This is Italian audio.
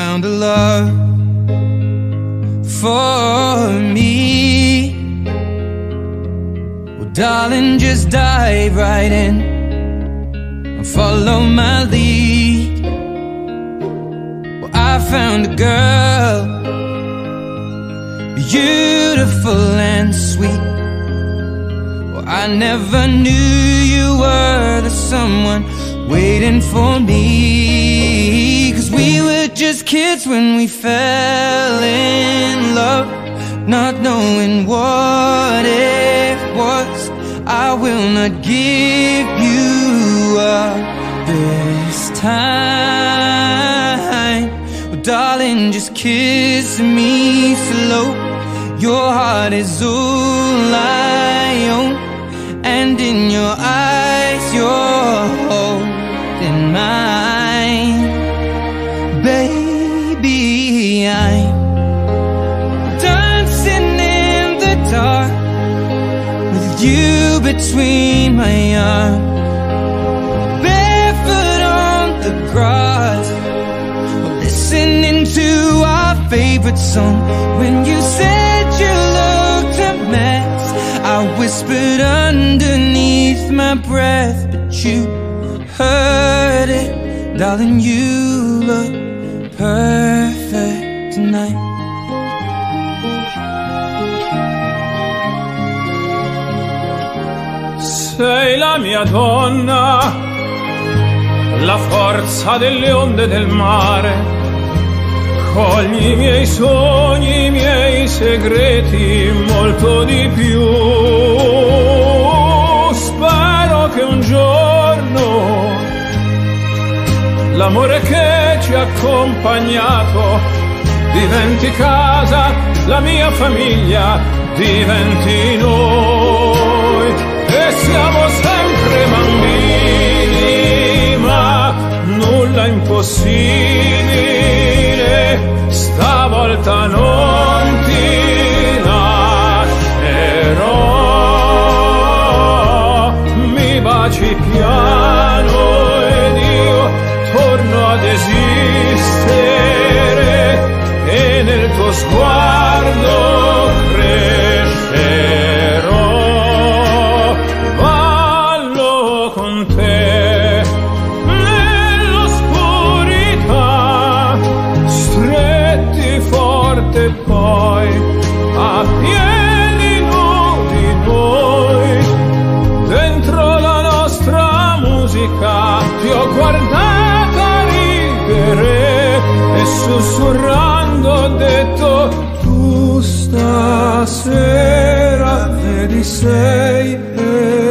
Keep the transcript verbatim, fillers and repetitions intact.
found a love for me. Well, darling, just dive right in and follow my lead. Well, I found a girl, beautiful and sweet. Well, I never knew you were the someone waiting for me. 'Cause we were just kids when we fell in love, not knowing what it was. I will not give you up this time. Well, darling, just kiss me slow. Your heart is all I own, and in your eyes you're holding mine. Baby, I'm dancing in the dark with you between my arms, barefoot on the grass, listening to our favorite song. When you said you looked a mess, I whispered underneath my breath, but you heard it. Darling, you look perfect tonight. Sei la mia donna, la forza delle onde del mare. Cogli i miei sogni, i miei segreti, molto di più. Spero che un giorno l'amore che ci ha accompagnato diventi casa, la mia famiglia diventi noi. E siamo sempre bambini, ma nulla impossibile. Stavolta non ti lascerò. Mi baci piano ed io torno ad esistere, e nel tuo sguardo crescerò. Ballo con te nell'oscurità, stretti forte poi a piedi nudi noi. Dentro la nostra musica ti ho guardata ridere e sussurrando ho detto: tu stasera vedi sei